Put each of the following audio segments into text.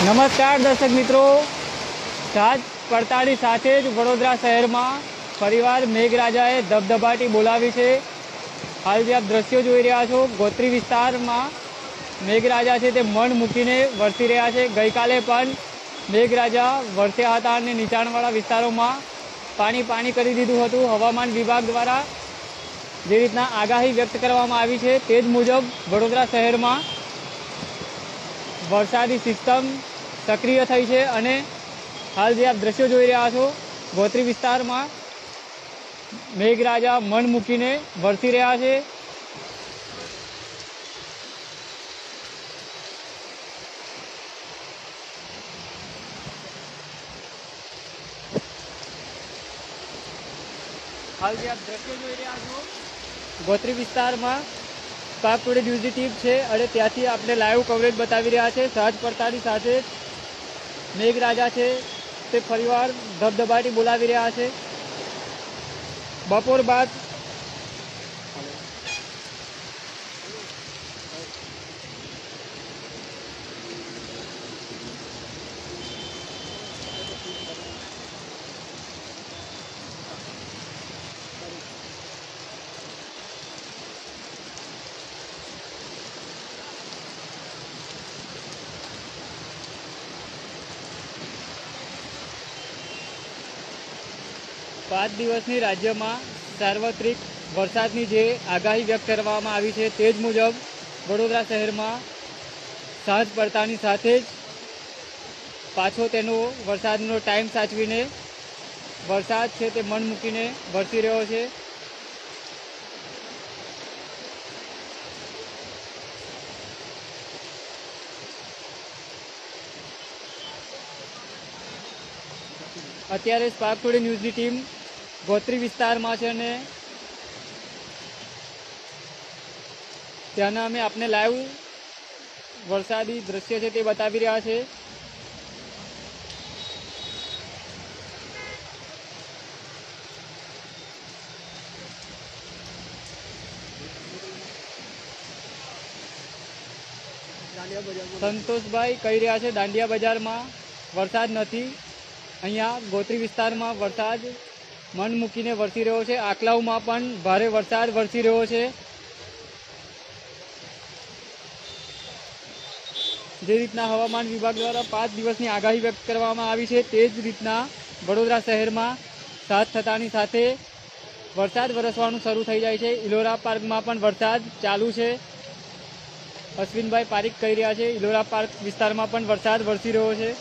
નમસ્કાર દર્શક મિત્રો, સાંજ પડતાની સાથે જ વડોદરા શહેરમાં ફરીવાર મેઘરાજાએ ધબધબાટી બોલાવી છે। હાલ જે આપ દ્રશ્યો જોઈ રહ્યા છો, ગોત્રી વિસ્તારમાં મેઘરાજા છે તે મન મૂકીને વરસી રહ્યા છે। ગઈકાલે પણ મેઘરાજા વરસ્યા હતા અને નીચાણવાળા વિસ્તારોમાં પાણી કરી દીધું હતું। હવામાન વિભાગ દ્વારા જે રીતના આગાહી વ્યક્ત કરવામાં આવી છે તે જ મુજબ વડોદરા શહેરમાં વરસાદી સિસ્ટમ સક્રિય થઈ છે અને હાલ જે આપ દ્રશ્યો જોઈ રહ્યા છો, ગોત્રી વિસ્તારમાં મેઘરાજા મન મૂકીને વરસી રહ્યા છે। હાલ જે આપ દ્રશ્યો જોઈ રહ્યા છો, ગોત્રી વિસ્તારમાં પાક ટુડે ન્યૂઝની ટીમ છે અને ત્યાંથી આપણે લાઈવ કવરેજ બતાવી રહ્યા છે। સાંજ પડતાની સાથે મેઘરાજા છે તે ફરીવાર ધબધબાટી બોલાવી રહ્યા છે। બપોર બાદ પાંચ દિવસની રાજ્યમાં સાર્વત્રિક વરસાદની જે આગાહી વ્યક્ત કરવામાં આવી છે તે જ મુજબ વડોદરા શહેરમાં સાંજ પડતાની સાથે જ પાછો તેનો વરસાદનો ટાઈમ સાચવીને વરસાદ છે તે મન મૂકીને વરસી રહ્યો છે। અત્યારે સ્પાર્ક ટુડે ન્યૂઝની ટીમ ગોત્રી વિસ્તારમાં છે અને ત્યાંના અમે આપને લાઈવ વરસાદી દ્રશ્ય છે તે બતાવી રહ્યા છે। સંતોષભાઈ કહી રહ્યા છે દાંડિયા બજારમાં વરસાદ નથી, અહીંયા ગોત્રી વિસ્તારમાં વરસાદ મન મૂકીને વરસી રહ્યો છે। આકલાવમાં પણ ભારે વરસાદ વરસી રહ્યો છે। જે રીતના હવામાન વિભાગ દ્વારા 5 દિવસની આગાહી વ્યક્ત કરવામાં આવી છે તે જ રીતના વડોદરા શહેરમાં સાંજ થતાની સાથે વરસાદ વરસવાનું શરૂ થઈ જાય છે। ઇલોરા પાર્કમાં પણ વરસાદ ચાલુ છે। અશ્વિનભાઈ પારીખ કહી રહ્યા છે ઇલોરા પાર્ક વિસ્તારમાં પણ વરસાદ વરસી રહ્યો છે।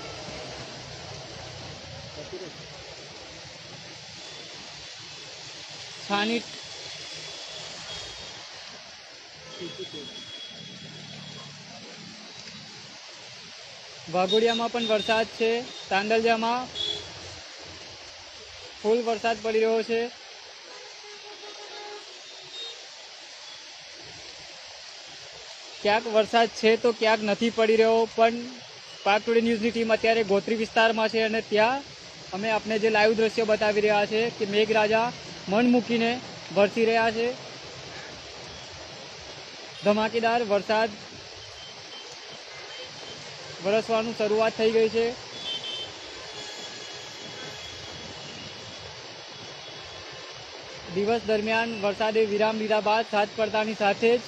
સ્થાનિક વાઘોડિયામાં પણ વરસાદ છે। તાંડલજામાં ફૂલ વરસાદ પડી રહ્યો છે। ક્યાંક વરસાદ છે તો ક્યાંક નથી પડી રહ્યો, પણ સ્પાર્ક ટુડે ન્યૂઝની ટીમ અત્યારે ગોત્રી વિસ્તારમાં છે અને ત્યાં અમે આપને જે લાઈવ દ્રશ્યો બતાવી રહ્યા છે કે મેઘરાજા મન મૂકીને વરસી રહ્યા છે। ધમાકેદાર વરસાદ વરસવાનું શરૂઆત થઈ ગઈ છે। દિવસ દરમિયાન વરસાદે વિરામ લીધા બાદ સાંજ પડતાની સાથે જ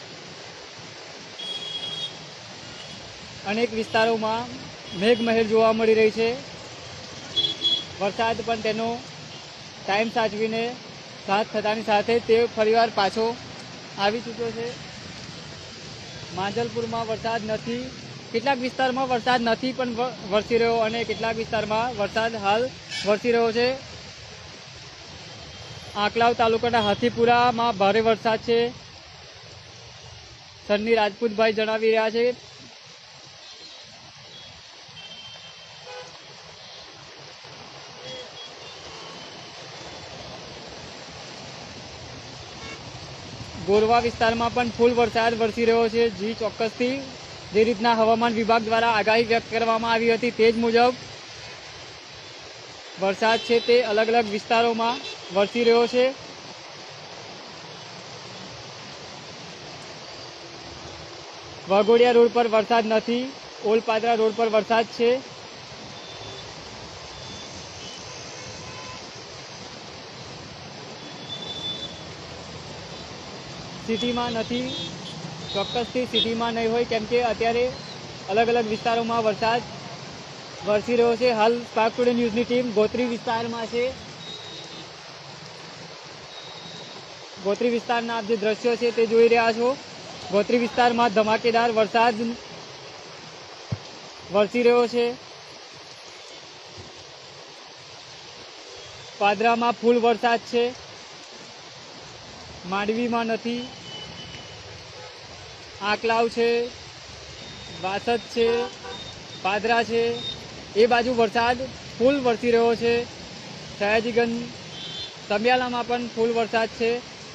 અનેક વિસ્તારોમાં મેઘમહેર જોવા મળી રહી છે। વરસાદ પણ તેનો ટાઈમ સાચવીને સાંજ થતાની સાથે તે ફરીવાર પાછો આવી ચૂક્યો છે। માંજલપુરમાં વરસાદ નથી, કેટલાક વિસ્તારમાં વરસાદ નથી પણ વરસી રહ્યો અને કેટલાક વિસ્તારમાં વરસાદ હાલ વરસી રહ્યો છે। આંકલાવ તાલુકાના હાથીપુરામાં ભારે વરસાદ છે, સન્ની રાજપૂતભાઈ જણાવી રહ્યા છે। ગોરવા વિસ્તારમાં પણ ફૂલ વરસાદ વરસી રહ્યો છે। જી ચોક્કસથી જે રીતના હવામાન વિભાગ દ્વારા આગાહી વ્યક્ત કરવામાં આવી હતી તે જ મુજબ વરસાદ છે તે અલગ અલગ વિસ્તારોમાં વરસી રહ્યો છે। વાઘોડિયા રોડ પર વરસાદ નથી, ઓલપાદરા રોડ પર વરસાદ છે. સિટીમાં નથી, ચોક્કસથી સિટીમાં નહીં હોય, કેમ કે અત્યારે અલગ અલગ વિસ્તારોમાં વરસાદ વરસી રહ્યો છે. હાલ સ્પાર્ક ટુડે ન્યૂઝની ટીમ ગોત્રી વિસ્તારમાં છે. ગોત્રી વિસ્તારના આપ જે દ્રશ્યો છે તે જોઈ રહ્યા છો. ગોત્રી વિસ્તારમાં ધમાકેદાર વરસાદ વરસી રહ્યો છે. પાદરામાં ફૂલ વરસાદ છે, માંડવીમાં નથી. આંકલાવ છે, વાસદ છે, પાદરા છે, એ બાજુ વરસાદ ફૂલ વરસી રહ્યો છે. સયાજીગંજ સમિયાલામાં પણ ફૂલ વરસાદ છે.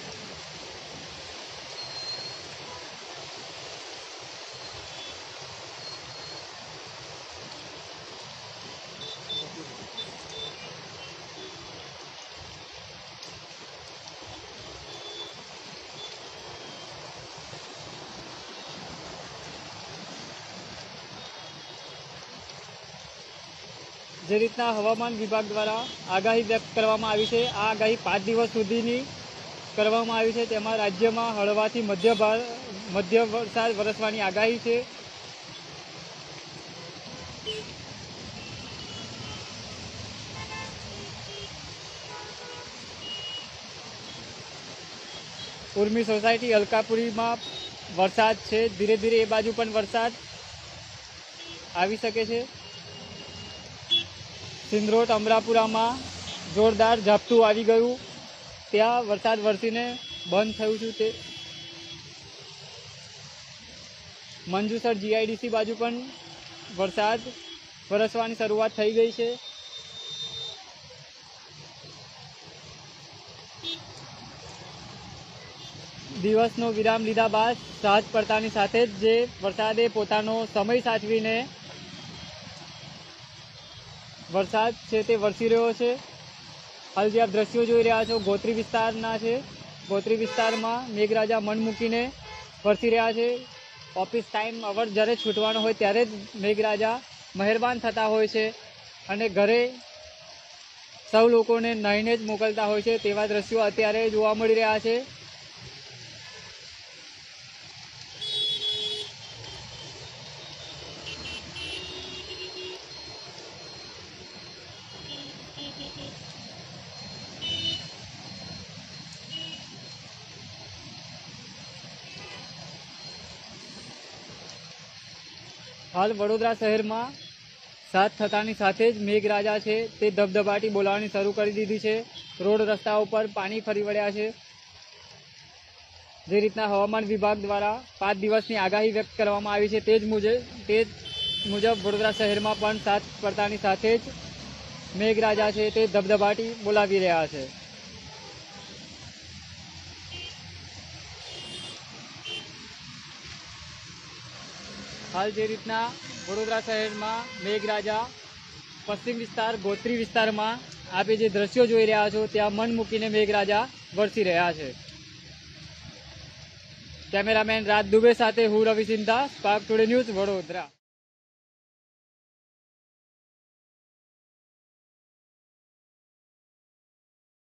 જે રીતના હવામાન વિભાગ દ્વારા આગાહી વ્યક્ત કરવામાં આવી છે, આ આગાહી 5 દિવસ સુધીની કરવામાં આવી છે. તેમાં રાજ્યમાં હળવાથી મધ્ય વરસાદ વરસવાની આગાહી છે. ઉર્મી સોસાયટી અલકાપુરીમાં વરસાદ છે. ધીરે ધીરે એ બાજુ પણ વરસાદ આવી શકે છે. સિંદરોટ અમરાપુરામાં જોરદાર ઝાપટું આવી ગયું, ત્યાં વરસાદ વરસીને બંધ થયું છે. તે મંજુસર જીઆઈડીસી બાજુ પણ વરસાદ વરસવાની શરૂઆત થઈ ગઈ છે. દિવસનો વિરામ લીધા બાદ સાંજ પડતાની સાથે જ જે વરસાદે પોતાનો સમય સાચવીને વરસાદ છે તે વરસી રહ્યો છે. હાલ જે આપ દ્રશ્યો જોઈ રહ્યા છો ગોત્રી વિસ્તારના છે. ગોત્રી વિસ્તારમાં મેઘરાજા મન મૂકીને વરસી રહ્યા છે. ઓફિસ ટાઈમ અવર જ્યારે છૂટવાનો હોય ત્યારે જ મેઘરાજા મહેરબાન થતા હોય છે અને ઘરે સૌ લોકોને નાહીને જ મોકલતા હોય છે. તેવા દ્રશ્યો અત્યારે જોવા મળી રહ્યા છે. હાલ વડોદરા શહેરમાં 7 થતાની સાથે જ મેઘરાજા છે તે ધબધબાટી બોલાવવાની શરૂ કરી દીધી છે. રોડ રસ્તાઓ પર પાણી ફરી વળ્યા છે. જે રીતના હવામાન વિભાગ દ્વારા 5 દિવસની આગાહી વ્યક્ત કરવામાં આવી છે તે જ મુજબ વડોદરા શહેરમાં પણ 7 પડતાની સાથે જ મેઘરાજા છે તે ધબધબાટી બોલાવી રહ્યા છે. હાલ જે રીતના વડોદરા શહેરમાં મેઘરાજા પશ્ચિમ વિસ્તાર ગોત્રી વિસ્તારમાં આપે જે દ્રશ્યો જોઈ રહ્યા છો ત્યાં મન મૂકીને મેઘરાજા વરસી રહ્યા છે. કેમેરામેન રાજ દુબે સાથે હું Ravi Sindha, Spark Today News, Vadodara.